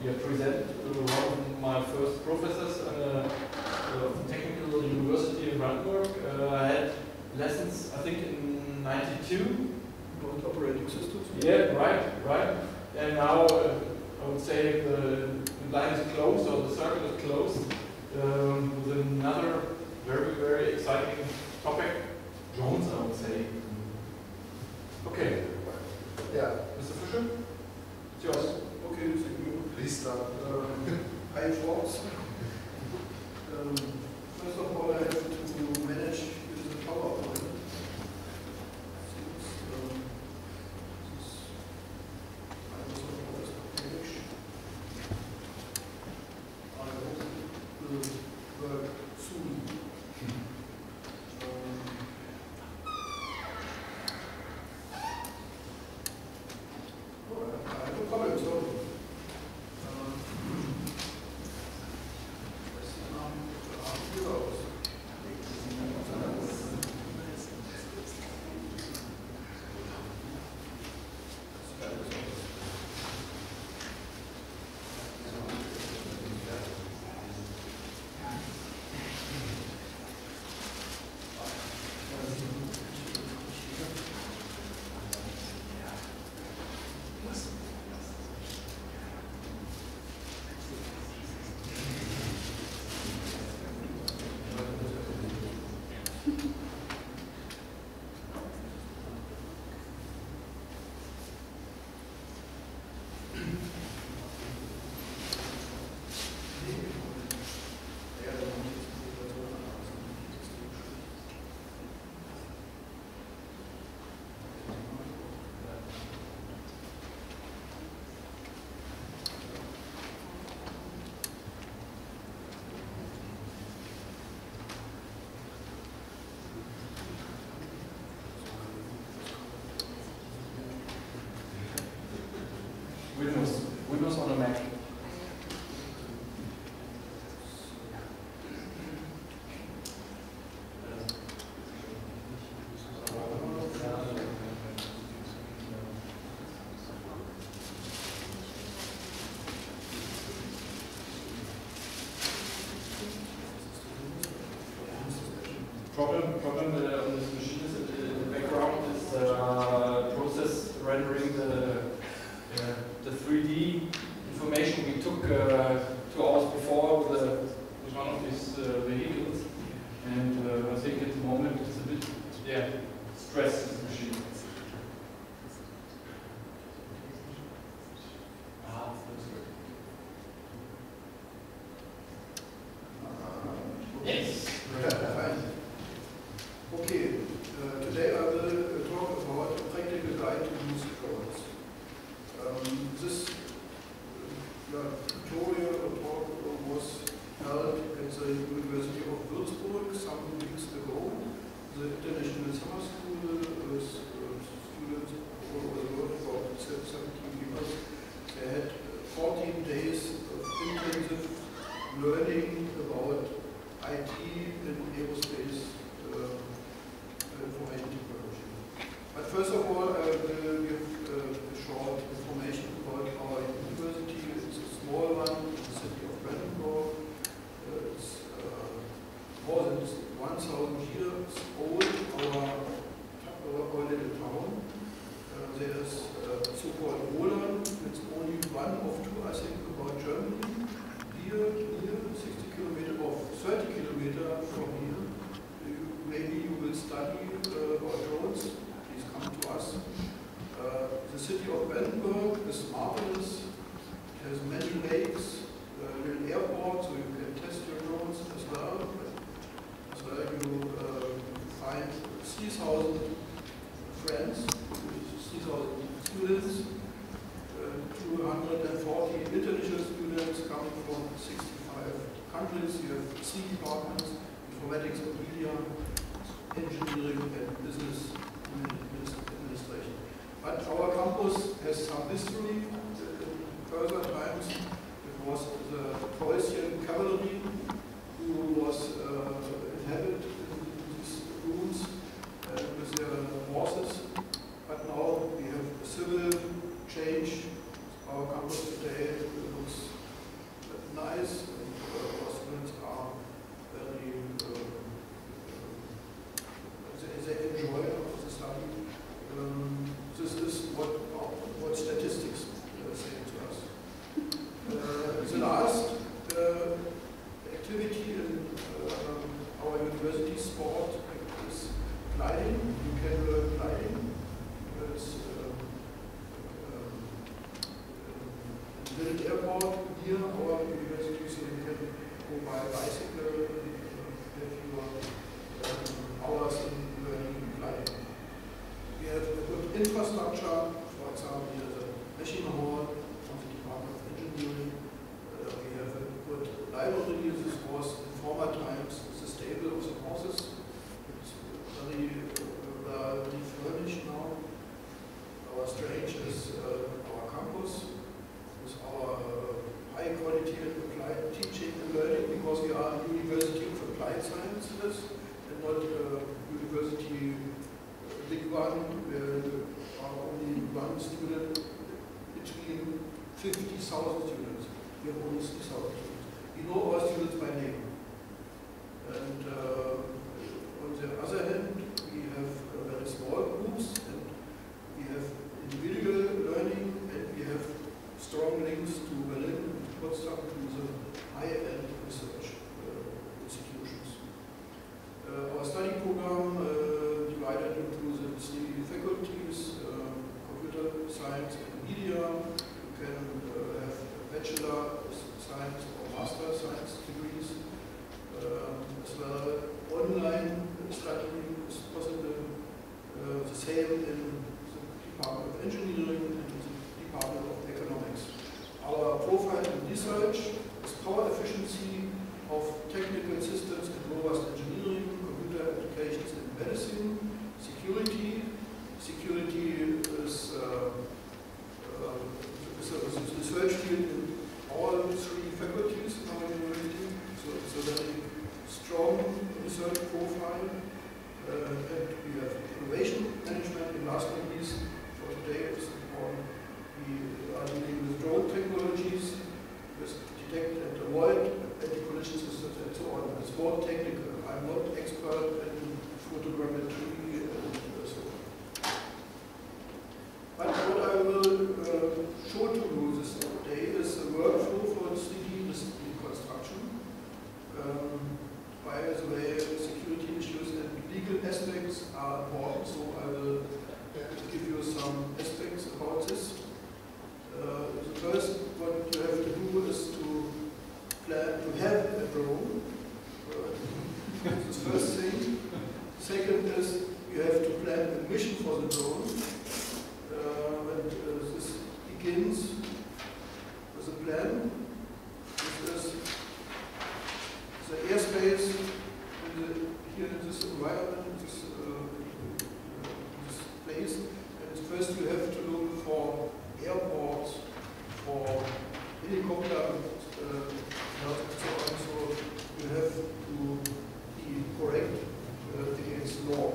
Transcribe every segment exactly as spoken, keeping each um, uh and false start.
yeah, present uh, one of my first professors at a uh, technical university in Brandenburg. Uh, I had lessons, I think, in ninety-two. About operating systems? Yeah, right, right. And now uh, I would say the line is closed, or the circle is closed, um, with another very, very exciting topic, drones, I would say. Okay. Yeah. Mister Fischer, it's yours. Okay, thank you. Please start. Um, hi, folks. Um, first of all, I have to manage the PowerPoint. Since, um, this I was on the first page. I hope it will work soon. Um, oh, I have a comment, so. Windows, Windows on a Mac. Problem, problem uh, on this machine is that in the background is uh, process rendering the uh, the three D information we took uh, two hours before with, uh, with one of these uh, vehicles, and uh, I think at the moment it's a bit, yeah, stressed, this machine. Ah, yes. Okay, uh, today I will uh, talk about a practical guide to use drones. Um, this uh, tutorial or talk was held at the University of Würzburg some weeks ago. The International Summer School with uh, students all over the world, about seventeen people. They had fourteen days of intensive learning about I T and aerospace uh, information technology. But first of all, I will give uh, a short information about our university. It's a small one in the city of Brandenburg. Uh, it's uh, more than one thousand years old, our, our, our little town. Uh, there's uh, so-called Roland. It's only one of two, I think, about Germany. Here, here, sixty kilometers or thirty kilometers from here. Maybe you will study uh, about drones. Please come to us. Uh, the city of Brandenburg is marvelous. It has many lakes, a little airport, so you can test your drones as well. As well, you uh, find three thousand friends, three thousand students, uh, two hundred forty international students coming from sixty-five countries. You have three departments: informatics and media, engineering and business administration. But our campus has some history. In further times, it was the Preussian cavalry who was uh, inhabited in these rooms uh, with their horses. But now we have a civil change. Our campus today looks build airport near our university, so you can go by bicycle, uh, have your um, hours in learning flying. We have a good infrastructure, for example, here the machine hall from the Department of Engineering. Uh, we have a good library. This was in former times the stable of the horses. It's very uh, well furnished now. Our strange is uh, our campus with our uh, high quality and applied teaching and learning, because we are a university of applied sciences and not a university uh, big one where there are only one student between fifty thousand students. We have only six thousand students. We know our students by name. And uh, on the other hand, we have uh, very small groups, and we have individual learning, and we have strong links to Berlin and Potsdam, to the high-end research uh, institutions. Uh, our study program uh, divided into the three faculties, uh, computer science and media. You can uh, have bachelor science or master science degrees, uh, as well. Online study is possible. Uh, the same in the Department of Engineering and the Department of Economics. Our profile in research is power efficiency of technical systems in robust engineering, computer applications in medicine, security. Security is, uh, uh, is, a, is a research field in all three faculties in our university, so it's a very strong research profile. Uh, and we have innovation management, and last but not least, for today it's important, we are dealing with drone technologies, with detect and avoid anti-collision systems and so on. It's more technical. I'm not expert in photogrammetry and uh, so on. But what I will uh, show to you this day is a workflow for three D reconstruction. Um, by the way, security issues and legal aspects are important, so I will give you some aspects about this. Uh, the first, what you have to do is to plan to have a drone. Uh, that's the first thing. Second is you have to plan a mission for the drone. Uh, and uh, this begins with a plan. This is the airspace in the, here in this environment, this, uh, this place. And first you have to look for airports, for helicopter, uh, and so on. So you have to be correct uh, against law.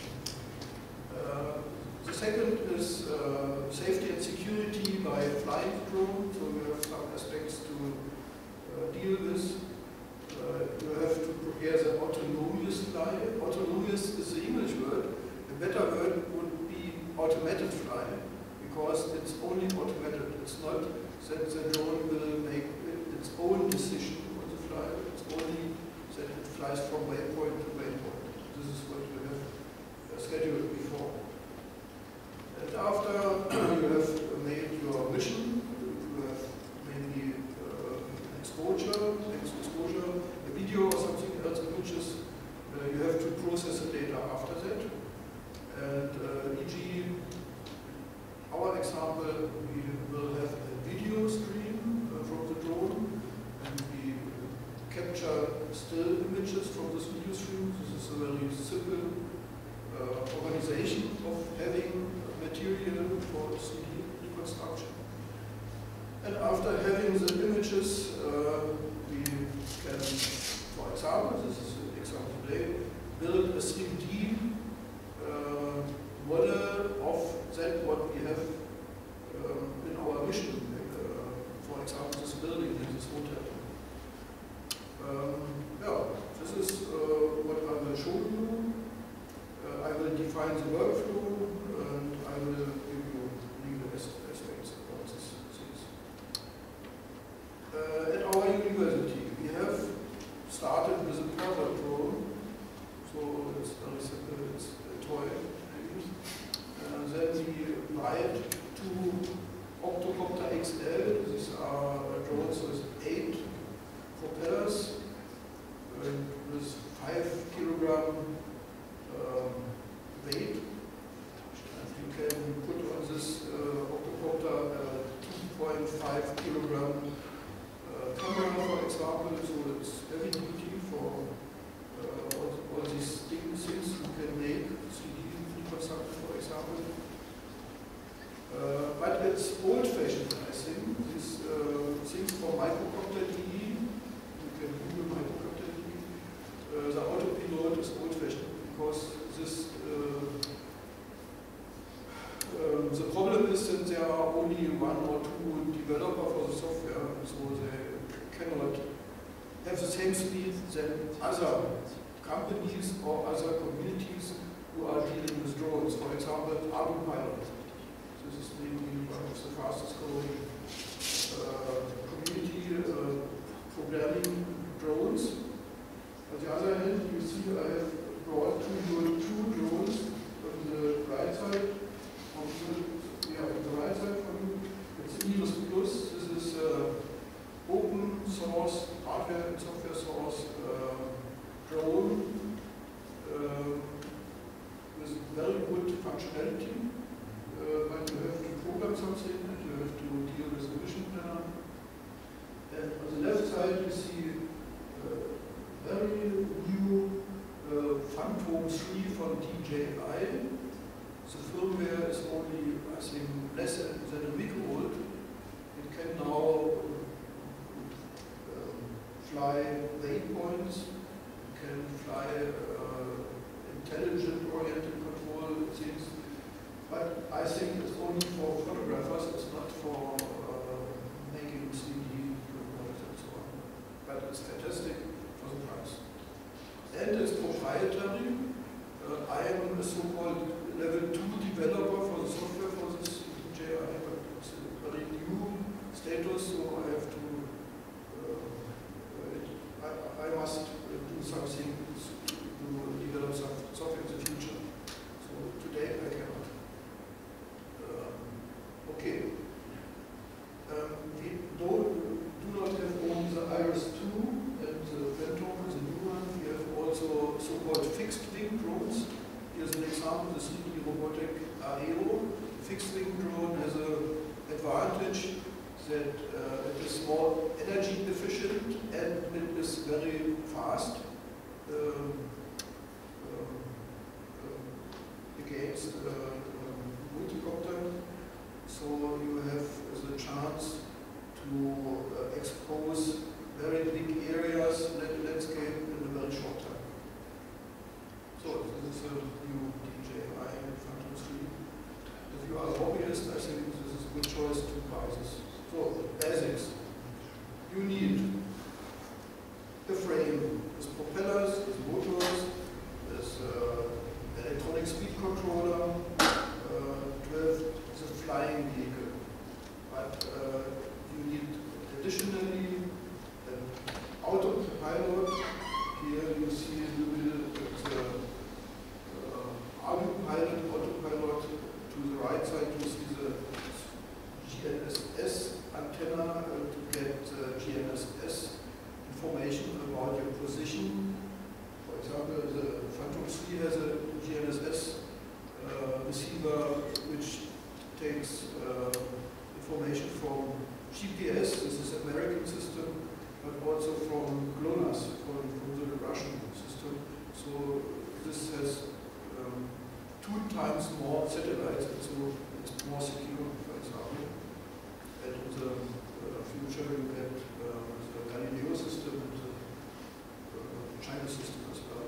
Uh, the second is uh, safety and security by flying drone. So we have some aspects to uh, deal with. Uh, you have to prepare the autonomous fly. Autonomous is the English word. A better word would be automated fly, because it's only automated. It's not that the drone will make its own decision on the fly. It's only that it flies from waypoint to waypoint. This is what you have uh, scheduled before. And after you have made your mission, you have maybe uh, exposure, next exposure, a video or something else, images. Uh, you have to process the data after that. And uh, for example, our example, we will have a video stream uh, from the drone, and we capture still images from this video stream. This is a very simple uh, organization of having material for three D reconstruction. And after having the images, uh, we can, for example, this is an example today, build a three D uh, model of that what we have um, in our mission. Uh, for example, this building in this hotel. Um, yeah, this is uh, what I will show you. Uh, I will define the workflow, and I will give you legal aspects about these things. Uh, at our university, we have started with a portable drone, so it's very simple, it's a toy. Uh, then we applied to Octocopter X L. These are same speed than other companies or other communities who are dealing with drones. For example, Arbeit. This is maybe one of the fastest growing uh, community uh, programming drones. On the other hand, you see I have brought to you two drones on the right side. On the, yeah, on the right side from you. It's Iris Plus. This is uh, open source, hardware and software source uh, drone uh, with very good functionality. Uh, but you have to program something and you have to deal with the mission planner. And on the left side you see uh, very new uh, Phantom three from D J I. The firmware is only, I think, less than, than a week old. It can now um, fly waypoints, it can fly uh, intelligent-oriented control things. But I think it's only for photographers, it's not for uh, making three D models and so on. But it's fantastic for the price. And it's proprietary. Uh, I am a so-called level two developer for the software for this D J I, but it's a very new status, so I have to, uh, it, I, I must do something to develop some software in the future. So today I cannot. Okay. Um, we don't, do not have only the Iris two and the Phantom is a new one. We have also so-called fixed-wing drones. Here's an example, the three D robotic Aero. Fixed wing drone has an advantage that uh, it is more energy efficient and it is very fast um, um, um, against uh, um, multicopter. So you have the chance to uh, expose very big areas, landscape in a very short time. So this is a new D J I Phantom three. If you are a hobbyist, I think this is a good choice to buy this. So basics. You need a frame with propellers, with motors, with uh, electronic speed controller, uh, to have the flying vehicle. But uh, you need additionally an autopilot. Here you see a little bit the uh, autopilot, autopilot. To the right side you see the G N S S antenna uh, to get uh, G N S S information about your position. For example, the Phantom three has a G N S S uh, receiver which takes uh, information from G P S, this is an American system, but also from GLONASS, from, from the Russian system. So this has um, two times more satellites, and so it's more secure, for example. And in the uh, future you get uh, the Galileo system and the uh, China system as well.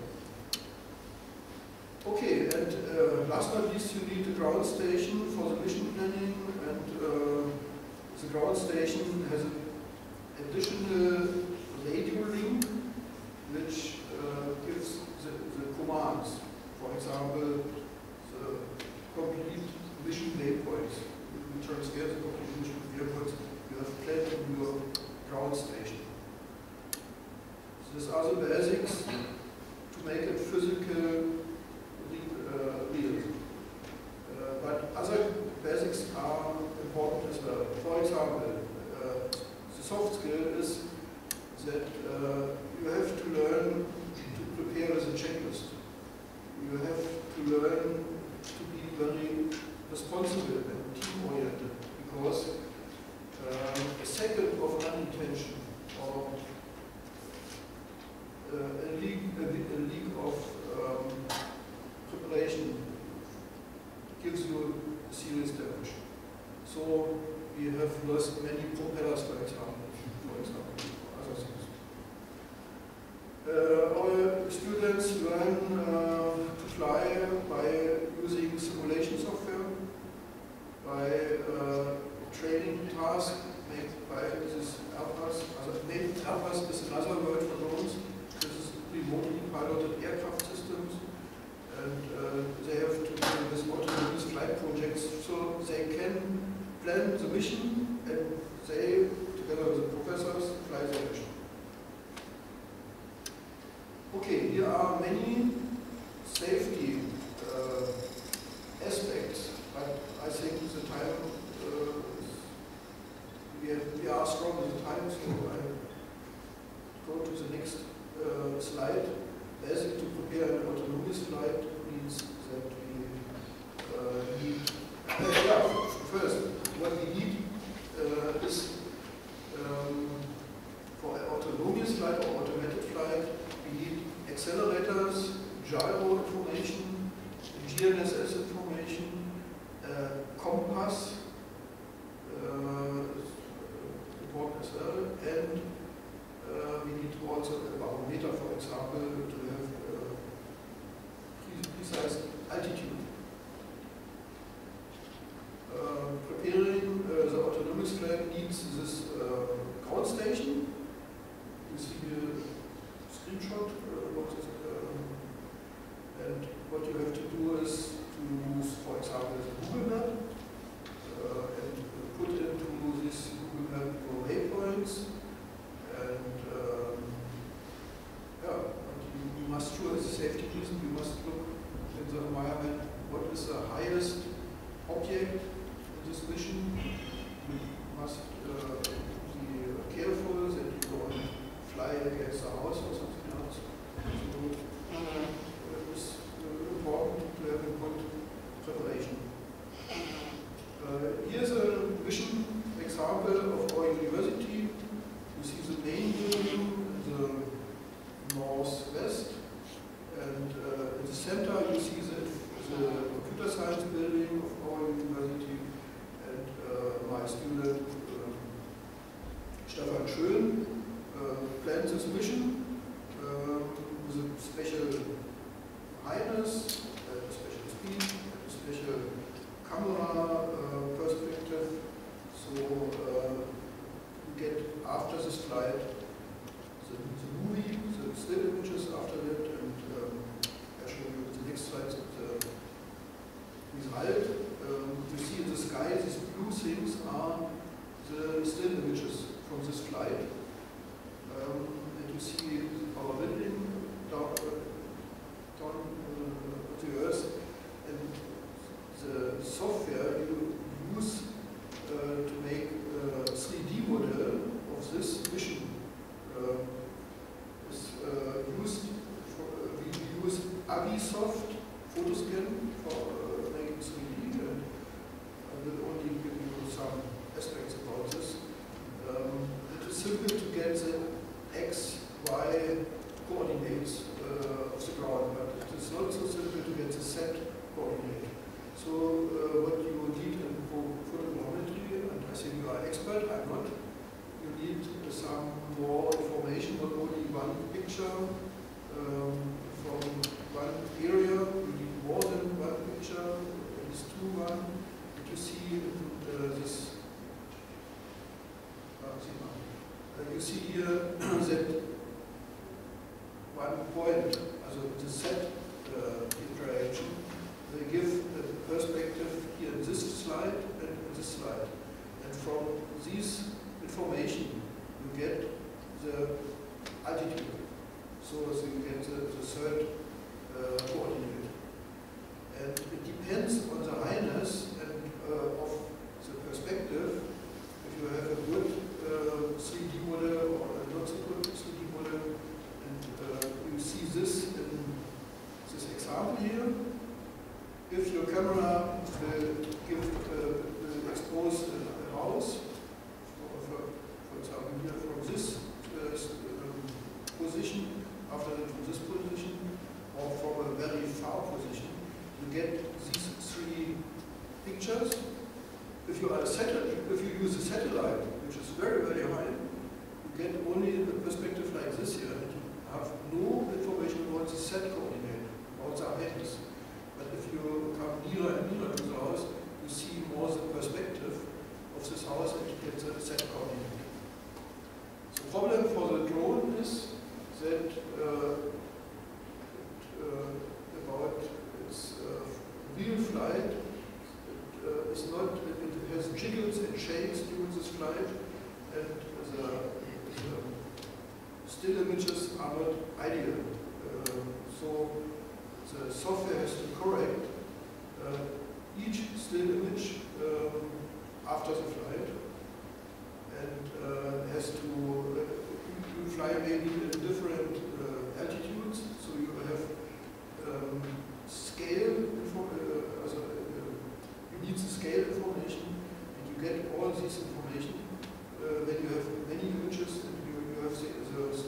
Okay, and uh, last but not least, you need a ground station for the mission planning, and uh, the ground station has an additional radio link which uh, gives the, the commands. For example, the complete mission waypoints. You transfer the complete mission waypoints you have planned in your ground station. So these are the basics to make it physical. Uh, real. Uh, but other basics are important as well. For example, uh, the soft skill is that uh, you have to learn to prepare as a checklist. You have to learn to be very responsible and team-oriented, because uh, a second of unintention or uh, a leak, a, a leak of um, preparation gives you serious damage. So we have lost many propellers, for example, for example, other things. Uh, our students learn uh, to fly by using simulation software, by uh, training tasks made by this Airbus. Also, maybe Airbus is another word for drones. autonomous flight or automated flight, we need accelerators, gyro information, G N S S information, uh, compass, uh, important as well, and uh, we need also a barometer, for example, to have uh, pre precise altitude. Uh, preparing uh, the autonomous flight needs this uh, ground station. You see here a screenshot uh, about this, uh, and what you have to do is to use, for example, the Google map uh, and put into this Google map your waypoints, and um, yeah, and you, you must, sure as a safety reason, you must look in the environment what is the highest object in this mission. You must uh, be careful that you don't fly against the house or something else. So uh, it's uh, important to have a good preparation. Uh, here's a mission example of our university. You see the main building in the northwest, and uh, in the center you see the, the computer science building of our university, and uh, my student uh, Stefan Schön uh, planned this mission uh, with a special highness, a special speed, a special camera uh, perspective. So uh, you get after this flight the, the movie, the still images after that, and um, I'll show you the next slide the result. Um, you see in the sky, these blue things are the still images from this flight. Um, and you see our building down, uh, down uh, the earth, and the software you use uh, to make a three D model of this mission uh, is uh, used. For, uh, we use Abisoft photoscan for uh, making three D, and I will only give you some aspects about this. Um, it is simple to get the X, Y coordinates uh, of the ground, but it is not so simple to get the Z coordinate. So uh, what you need in photogrammetry, and I think you are expert, I'm not, you need uh, some more information, not only one picture um, from one area, you need more than one picture, at least two one, that you see in uh, this. Uh, you see here that one point, also the set uh, interaction, they give a perspective here in this slide and in this slide. And from this information, you get the altitude. So, so you get the, the third uh, coordinate. And it depends on the highness and uh, of the perspective. If you have a good uh, three D model or a not so good three D model, and uh, you see this in this example here. If your camera will give, uh, will expose a house, for, for, for example here from this uh, um, position, after that from this position, or from a very far position, you get these three pictures. If you are a satellite, if you use a satellite, which is very, very high, you get only a perspective like this here, and you have no information about the set coordinate, about the heights. But if you come nearer and nearer to the house, you see more the perspective of this house and you get the set coordinate. The problem for the drone is that uh, uh, about its uh, real flight, it uh, is not, it, it has jiggles and shakes during this flight, and the, the still images are not ideal. Uh, so the software has to correct uh, each still image um, after the flight, and uh, has to uh, you fly maybe at different uh, altitudes, so you have um, scale info uh, also, uh, you need the scale information, and you get all this information uh, when you have many images and you, you have the, the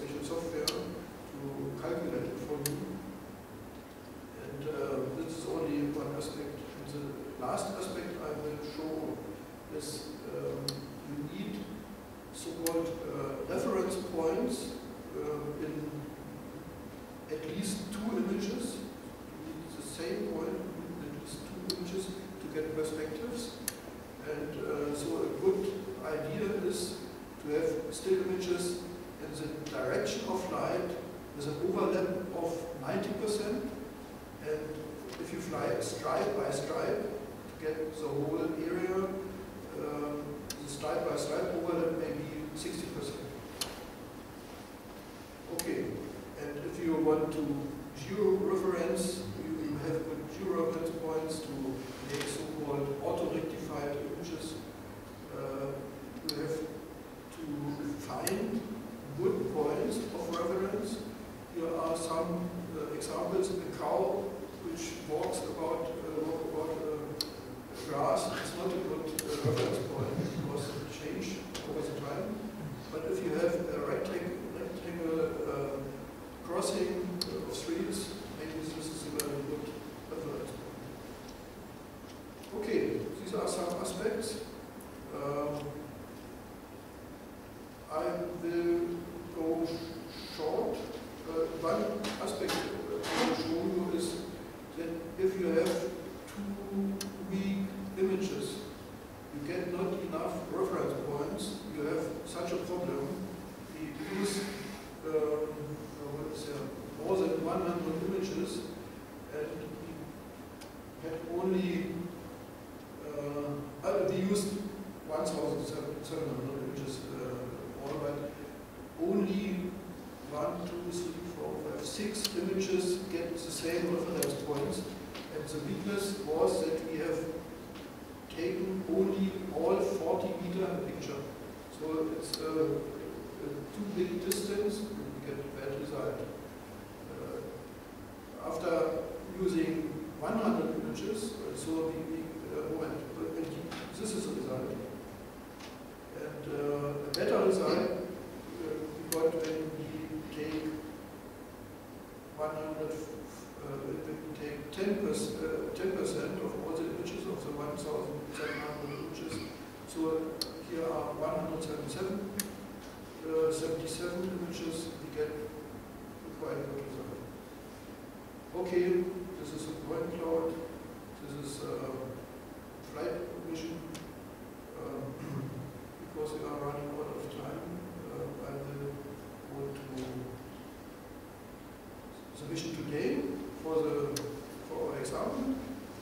called uh, reference points uh, in at least two images. The same point, at least two images to get perspectives. And uh, so a good idea is to have still images in the direction of light with an overlap of ninety percent. And if you fly stripe by stripe to get the whole area, um, the stripe by stripe overlap may be sixty percent. Okay, and if you want to geo-reference, you have good geo-reference points to make so-called auto-rectified images. Uh, you have to find good points of reference. Here are some uh, examples. A cow which walks about, uh, walk about uh, grass. It's not a good uh, reference point because it changes over the time. But if you have a rectangle, rectangle uh, crossing of streets, maybe this is a very good reference point. Okay, these are some aspects. Um, I will go short. Uh, one aspect I will show you is that if you have two weak images, you get not enough reference points, you have such a problem. We use um, what is there, more than one hundred images, and we had only, uh, uh, we used one thousand seven hundred images uh, all, but only one, two, three, four, five, six images get the same reference points, and the weakness was that we have taken only all forty meter in the picture. So it's uh, a too big distance, we get a bad result. Uh, after using one hundred images, so we, we uh, moment, this is the result. And uh, a better result uh, we got when we take one hundred, uh, when we take ten percent of all the images of the one thousand seven hundred images. So here are one hundred seventy-seven, uh, seventy-seven images, we get quite a good result. Okay, this is a point cloud, this is a flight mission. Um, because we are running out of time, uh, I will go to the mission today for the for our example.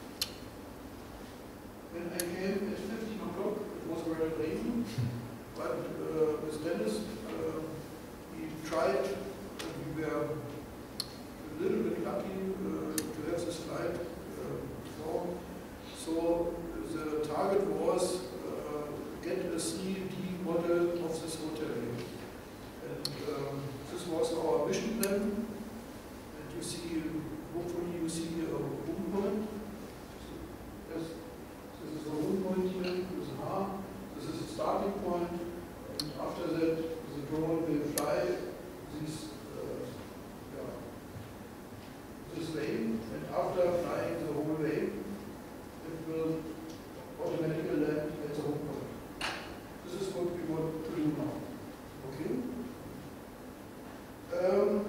When I came at fifteen o'clock, it was very rainy, but uh, with Dennis, uh, we tried, and we were a little bit lucky uh, to have this flight uh, before. So the target was uh, get a three D model of this hotel. And um, this was our mission plan. And you see, hopefully you see a home point. Yes, this is the home point here, this is R. This is the starting point. And after that, the drone will fly this, uh, yeah, this way. And after flying the whole way, it will automatically land at the home point. This is what we want to do now. Okay? Um,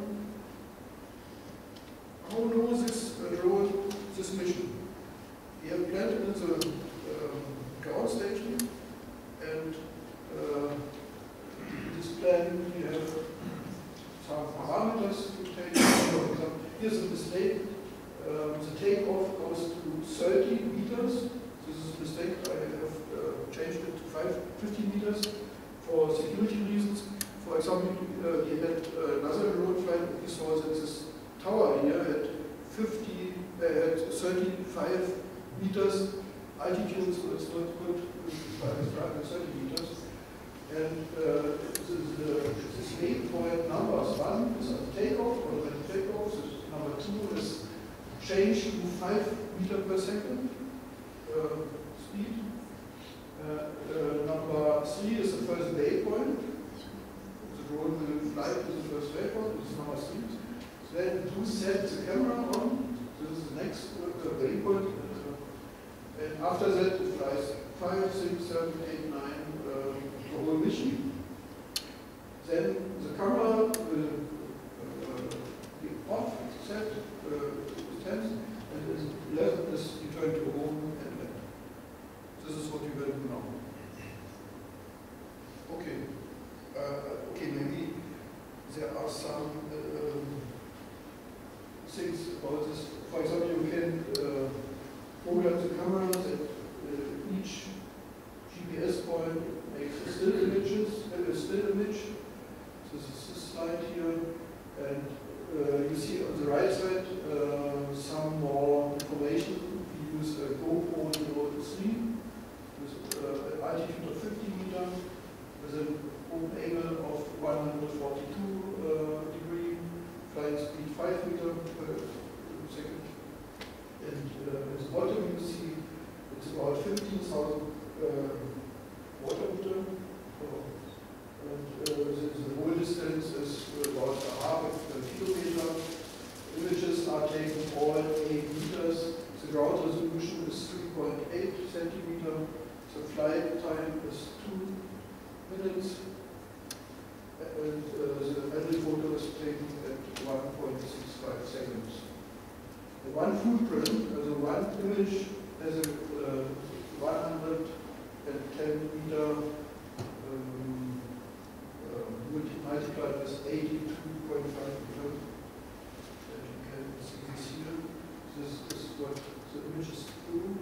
how knows this uh, drone, this mission? We have planned it in the um, ground station, and uh, this plan we have some parameters to take. For example, here's a mistake. Um, the takeoff goes to thirty meters. This is a mistake. I have uh, changed it to five, fifty meters for security reasons. For example, uh, we had uh, another drone flight. We saw that this tower here had fifty, uh, had thirty-five meters altitude, so it's not good to fly at thirty meters. And uh, the, the, this waypoint numbers one is a takeoff, or when takeoff. So number two is change to five meter per second uh, speed. Uh, uh, number three is the first waypoint. The drone will fly to the first waypoint. This is number three. So then do set the camera on. This is the next uh, waypoint. Uh, and after that, it flies five, six, seven, eight, nine, uh, the whole mission. some um, things about this. For example, you can uh, program the camera that uh, each G P S point makes a still images, a still image. So this is this slide here, and uh, you see on the right side uh, some more information. We use a GoPro zero three with uh, an altitude of fifty meter, with an open angle of one hundred forty-two uh, degree, flying speed five meter per second. And uh, at the bottom you see it's about fifteen thousand uh, water meter. And uh, the, the whole distance is about a half of a kilometer. Images are taken all eight meters. The ground resolution is three point eight centimeter. The flight time is two minutes. And uh, the every photo is taken at one point six five seconds. The one footprint, uh, the one image has a uh, one hundred ten meter um, uh, multiplied with eighty-two point five meter. And you can see this here. This is what the images do.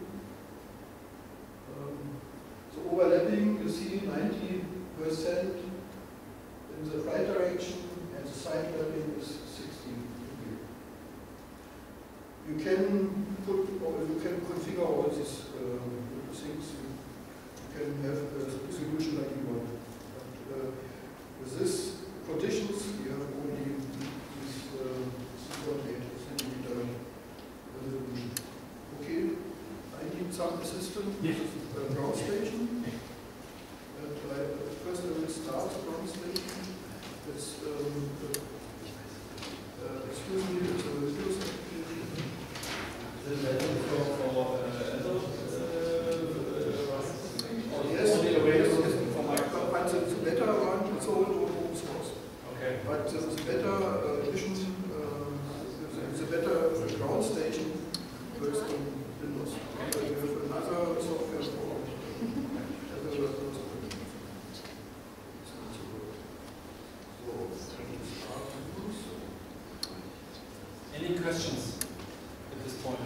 Um, so overlapping, you see ninety percent in the right direction, and the side lapping is sixteen degree. You can put, or you can configure all these uh, things. You can have a resolution like you want. But uh, with these conditions, you have only this uh, three point eight centimeter resolution. Okay, I need some assistance with the uh, ground station. And I, first I will start the ground station. It's, um, uh, uh, excuse me, it's a Windows application. Is it better for, for uh, Android? Yes, for my but the better one, it's all open source. Okay. But uh, the better uh, vision, uh, the, the better ground station works on Windows. But you have another software for other Any questions at this point?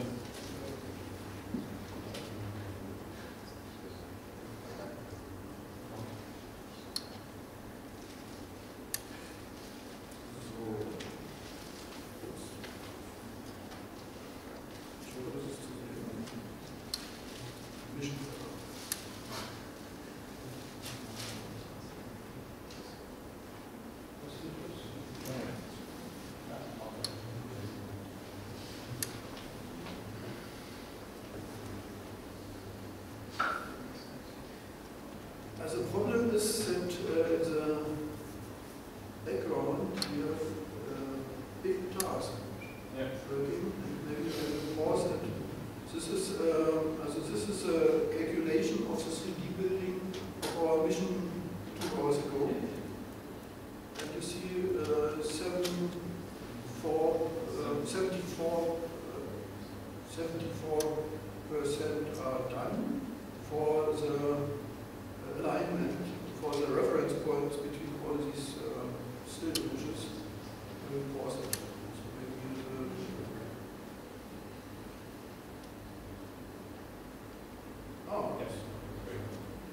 The problem is that uh, in the background we have uh, big tasks yeah. working. Maybe I will pause it. This is uh, also this is a calculation of the three D building of our mission two hours ago. And you see uh, seven, four, uh, seventy-four, uh, seventy-four percent are done for the alignment, for the reference points between all these uh, still images. I will pause it. So maybe, uh, oh, Yes.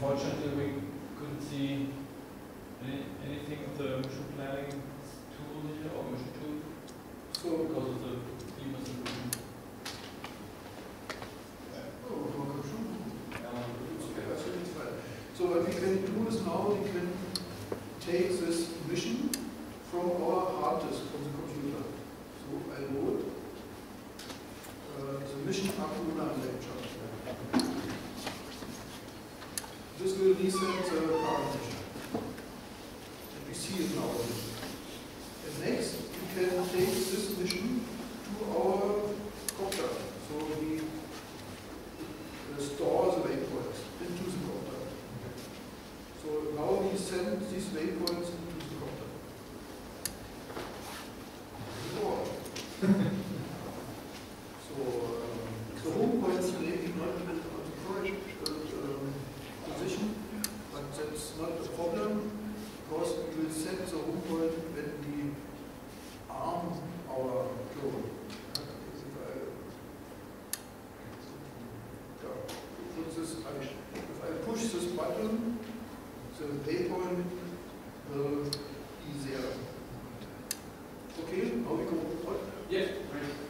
unfortunately, we couldn't see any, anything of the mission planning tool here, or mission tool, So, because of the theme solution. oh, conclusion. Um, Okay, that's really fine. So what we can do is now we can take this mission from our hard disk, from the computer. So I wrote uh, the mission Akku lecture. This will reset the current mission. And we see it now. And next, we can take this mission to our copter. So we uh, store the waypoints into the copter. So now we send these waypoints into the copter. So um, the home points may be not on the correct uh, um, position, but that's not a problem because we will set the home point when we arm our drone. If I, yeah, put this, if I push this button, the waypoint will be there. Okay, now we go. What? yeah, great.